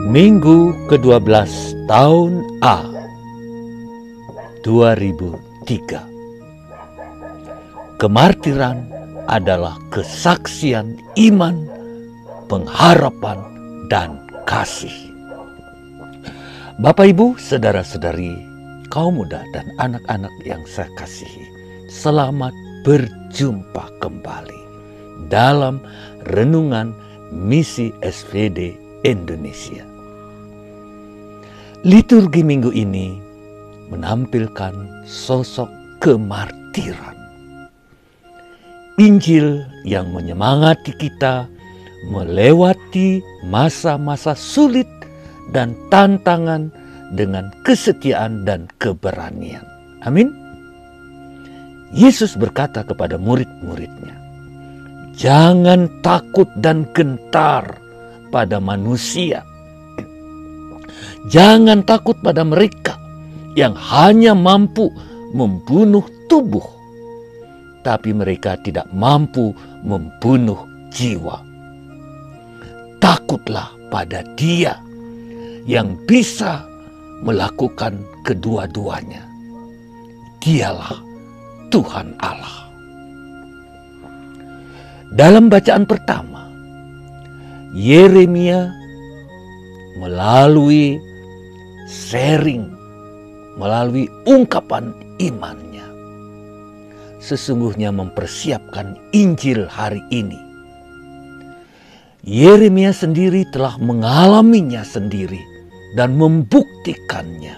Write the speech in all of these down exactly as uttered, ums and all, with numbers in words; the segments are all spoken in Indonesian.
Minggu kedua belas tahun A dua ribu tiga. Kemartiran adalah kesaksian iman, pengharapan, dan kasih. Bapak, Ibu, saudara-saudari, kaum muda dan anak-anak yang saya kasihi, selamat berjumpa kembali dalam renungan misi S V D Indonesia. Liturgi minggu ini menampilkan sosok kemartiran. Injil yang menyemangati kita melewati masa-masa sulit dan tantangan dengan kesetiaan dan keberanian. Amin. Yesus berkata kepada murid-muridnya, "Jangan takut dan gentar pada manusia. Jangan takut pada mereka yang hanya mampu membunuh tubuh, tapi mereka tidak mampu membunuh jiwa. Takutlah pada Dia yang bisa melakukan kedua-duanya. Dialah Tuhan Allah." Dalam bacaan pertama, Yeremia melalui sharing, melalui ungkapan imannya, sesungguhnya mempersiapkan Injil hari ini. Yeremia sendiri telah mengalaminya sendiri dan membuktikannya.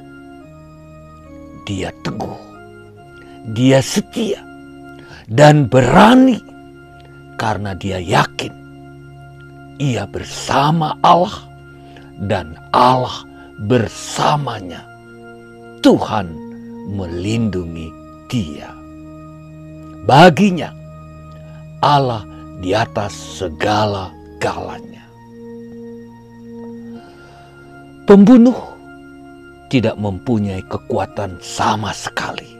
Dia teguh, dia setia, dan berani karena dia yakin ia bersama Allah dan Allah bersamanya. Tuhan melindungi dia. Baginya Allah di atas segala-galanya. Pembunuh tidak mempunyai kekuatan sama sekali.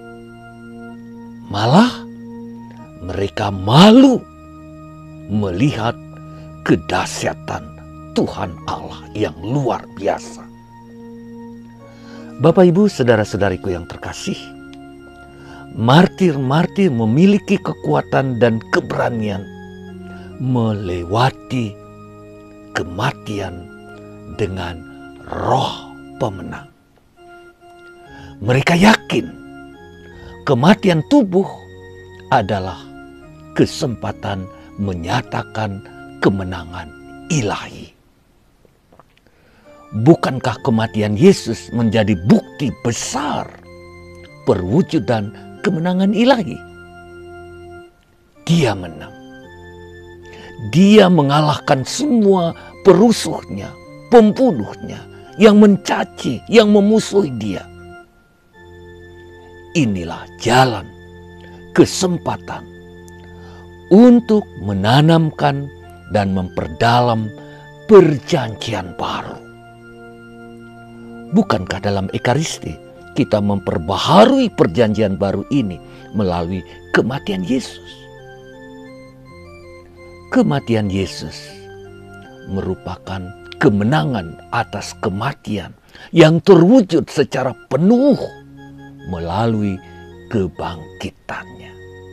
Malah mereka malu melihat kedahsyatan Tuhan Allah yang luar biasa. Bapak, Ibu, saudara-saudariku yang terkasih, martir-martir memiliki kekuatan dan keberanian melewati kematian dengan roh pemenang. Mereka yakin kematian tubuh adalah kesempatan menyatakan kemenangan ilahi. Bukankah kematian Yesus menjadi bukti besar perwujudan kemenangan ilahi? Dia menang. Dia mengalahkan semua perusuhnya, pembunuhnya, yang mencaci, yang memusuhi dia. Inilah jalan, kesempatan untuk menanamkan dan memperdalam perjanjian baru. Bukankah dalam Ekaristi kita memperbaharui perjanjian baru ini melalui kematian Yesus? Kematian Yesus merupakan kemenangan atas kematian yang terwujud secara penuh melalui kebangkitannya.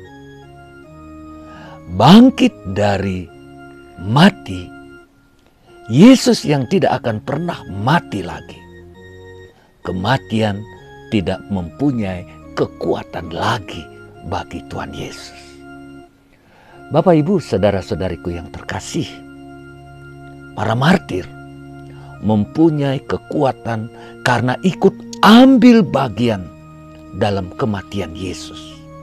Bangkit dari mati, Yesus yang tidak akan pernah mati lagi. Kematian tidak mempunyai kekuatan lagi bagi Tuhan Yesus. Bapak, Ibu, saudara-saudariku yang terkasih, para martir mempunyai kekuatan karena ikut ambil bagian dalam kematian Yesus.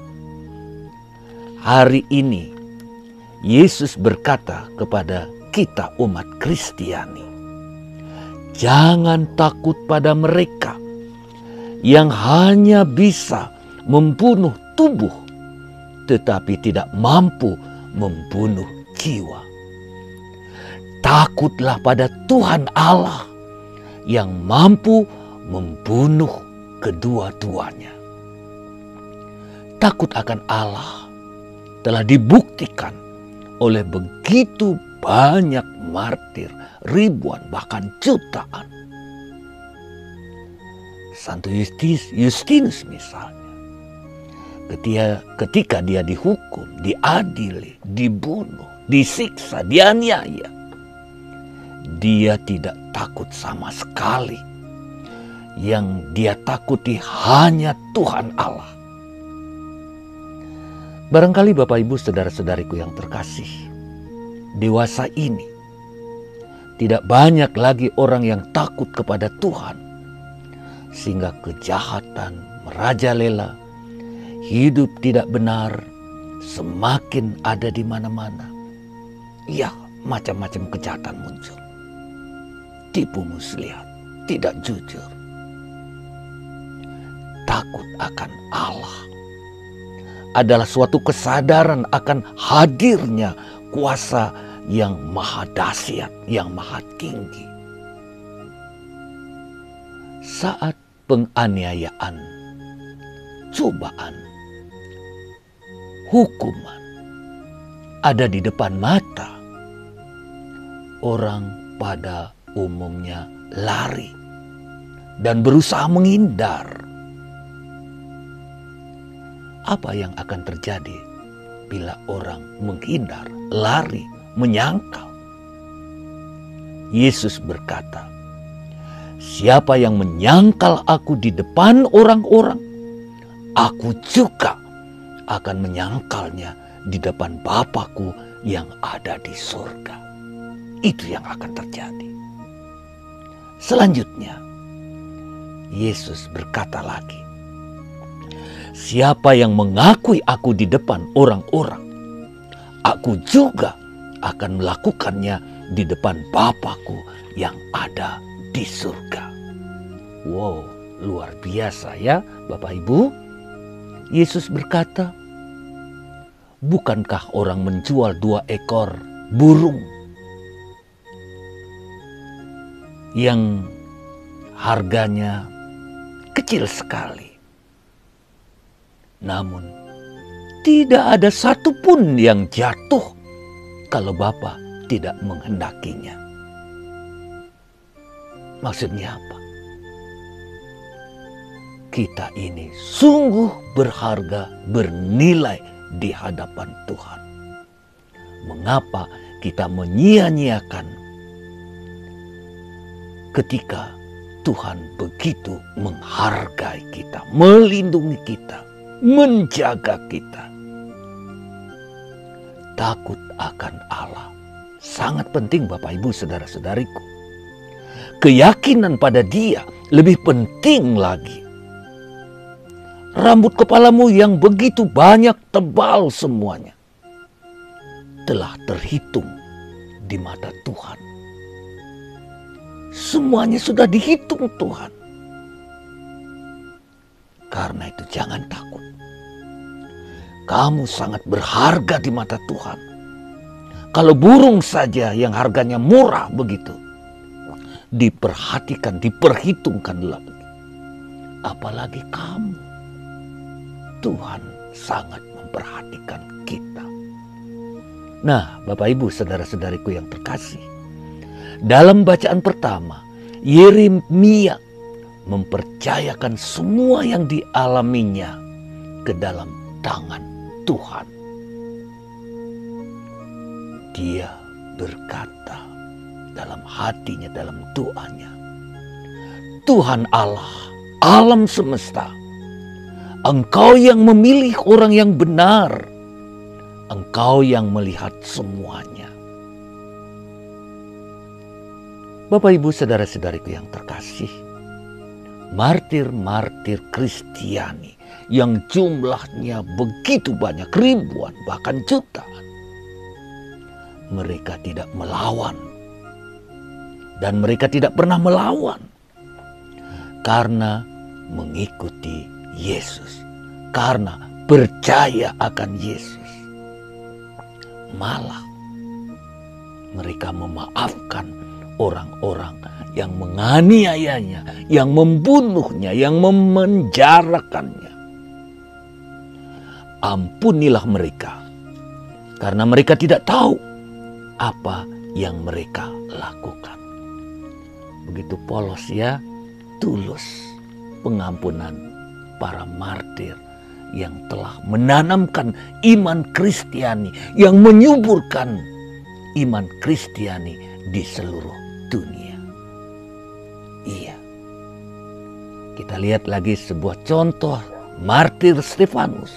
Hari ini Yesus berkata kepada kita umat Kristiani, "Jangan takut pada mereka yang hanya bisa membunuh tubuh, tetapi tidak mampu membunuh jiwa. Takutlah pada Tuhan Allah yang mampu membunuh kedua-duanya." Takut akan Allah telah dibuktikan oleh begitu banyak martir, ribuan bahkan jutaan. Santo Justinus, Justinus misalnya, ketika, ketika dia dihukum, diadili, dibunuh, disiksa, dianiaya, dia tidak takut sama sekali. Yang dia takuti hanya Tuhan Allah. Barangkali Bapak Ibu saudara-saudariku yang terkasih, dewasa ini tidak banyak lagi orang yang takut kepada Tuhan, sehingga kejahatan merajalela, hidup tidak benar semakin ada di mana-mana. Ya, macam-macam kejahatan muncul. Tipu muslihat, tidak jujur. Takut akan Allah adalah suatu kesadaran akan hadirnya kuasa yang maha dahsyat, yang maha tinggi. Saat penganiayaan, cobaan, hukuman ada di depan mata, orang pada umumnya lari dan berusaha menghindar. Apa yang akan terjadi bila orang menghindar, lari, menyangkal? Yesus berkata, siapa yang menyangkal aku di depan orang-orang, aku juga akan menyangkalnya di depan Bapa-Ku yang ada di surga. Itu yang akan terjadi. Selanjutnya, Yesus berkata lagi, siapa yang mengakui aku di depan orang-orang, aku juga akan melakukannya di depan Bapa-Ku yang ada di surga. Wow, luar biasa ya Bapak Ibu. Yesus berkata, bukankah orang menjual dua ekor burung yang harganya kecil sekali, namun tidak ada satupun yang jatuh kalau Bapa tidak menghendakinya? Maksudnya apa? Kita ini sungguh berharga, bernilai di hadapan Tuhan. Mengapa kita menyia-nyiakan ketika Tuhan begitu menghargai kita, melindungi kita, menjaga kita? Takut akan Allah sangat penting Bapak Ibu saudara-saudariku. Keyakinan pada Dia lebih penting lagi. Rambut kepalamu yang begitu banyak, tebal semuanya, telah terhitung di mata Tuhan. Semuanya sudah dihitung Tuhan. Karena itu jangan takut. Kamu sangat berharga di mata Tuhan. Kalau burung saja yang harganya murah begitu, diperhatikan, diperhitungkan lagi, apalagi kamu. Tuhan sangat memperhatikan kita. Nah, Bapak Ibu saudara-saudariku yang terkasih, dalam bacaan pertama, Yeremia mempercayakan semua yang dialaminya ke dalam tangan Tuhan. Dia berkata dalam hatinya, dalam doanya, Tuhan Allah, alam semesta, Engkau yang memilih orang yang benar, Engkau yang melihat semuanya. Bapak Ibu saudara-saudariku yang terkasih, martir-martir Kristiani yang jumlahnya begitu banyak, ribuan bahkan jutaan, mereka tidak melawan. Dan mereka tidak pernah melawan karena mengikuti Yesus, karena percaya akan Yesus. Malah mereka memaafkan orang-orang yang menganiayanya, yang membunuhnya, yang memenjarakannya. Ampunilah mereka, karena mereka tidak tahu apa yang mereka lakukan. Begitu polos ya, tulus pengampunan para martir yang telah menanamkan iman Kristiani, yang menyuburkan iman Kristiani di seluruh dunia. Iya. Kita lihat lagi sebuah contoh martir Stefanus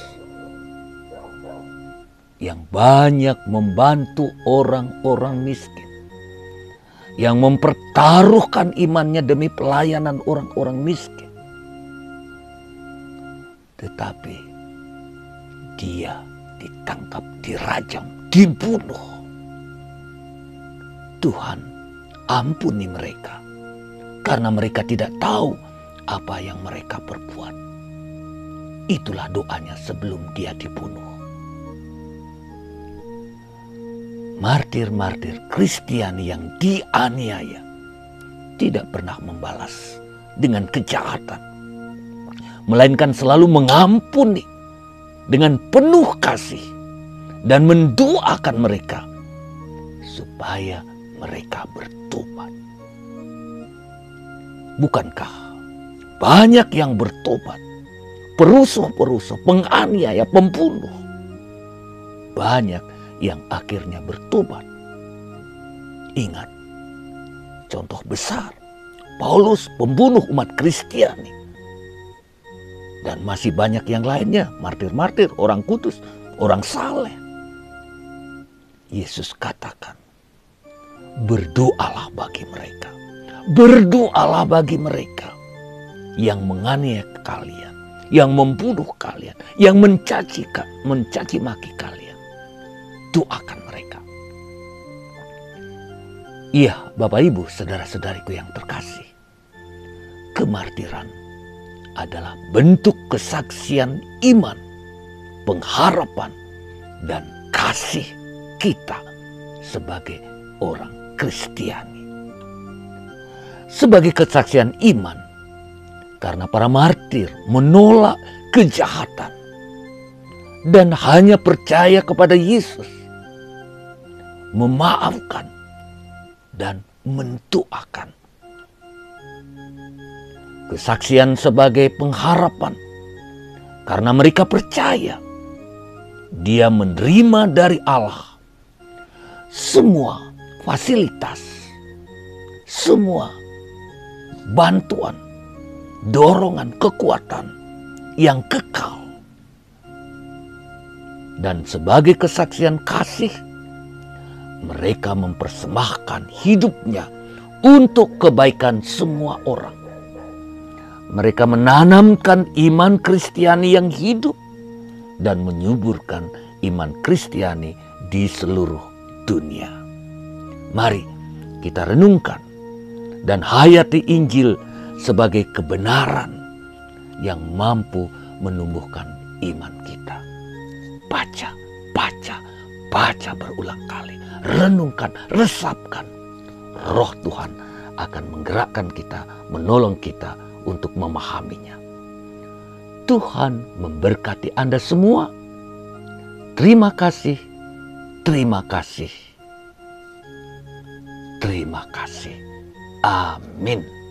yang banyak membantu orang-orang miskin, yang mempertaruhkan imannya demi pelayanan orang-orang miskin. Tetapi dia ditangkap, dirajam, dibunuh. Tuhan, ampuni mereka, karena mereka tidak tahu apa yang mereka perbuat. Itulah doanya sebelum dia dibunuh. Martir-martir Kristiani yang dianiaya tidak pernah membalas dengan kejahatan, melainkan selalu mengampuni dengan penuh kasih dan mendoakan mereka supaya mereka bertobat. Bukankah banyak yang bertobat? Perusuh-perusuh, penganiaya, pembunuh. Banyak yang akhirnya bertobat. Ingat, contoh besar, Paulus pembunuh umat Kristiani. Dan masih banyak yang lainnya, martir-martir, orang kudus, orang saleh. Yesus katakan, berdoalah bagi mereka. Berdoalah bagi mereka yang menganiaya kalian, yang membunuh kalian, yang mencaci, mencaci maki kalian. Doakan mereka. Iya, Bapak Ibu, saudara-saudariku yang terkasih, kemartiran adalah bentuk kesaksian iman, pengharapan, dan kasih kita sebagai orang Kristiani. Sebagai kesaksian iman, karena para martir menolak kejahatan dan hanya percaya kepada Yesus, memaafkan dan mendoakan. Kesaksian sebagai pengharapan, karena mereka percaya dia menerima dari Allah semua fasilitas, semua bantuan, dorongan, kekuatan yang kekal. Dan sebagai kesaksian kasih, mereka mempersembahkan hidupnya untuk kebaikan semua orang. Mereka menanamkan iman Kristiani yang hidup dan menyuburkan iman Kristiani di seluruh dunia. Mari kita renungkan dan hayati Injil sebagai kebenaran yang mampu menumbuhkan iman kita. Baca, baca, baca berulang kali. Renungkan, resapkan. Roh Tuhan akan menggerakkan kita, menolong kita untuk memahaminya. Tuhan memberkati Anda semua. Terima kasih, terima kasih, terima kasih. Amin.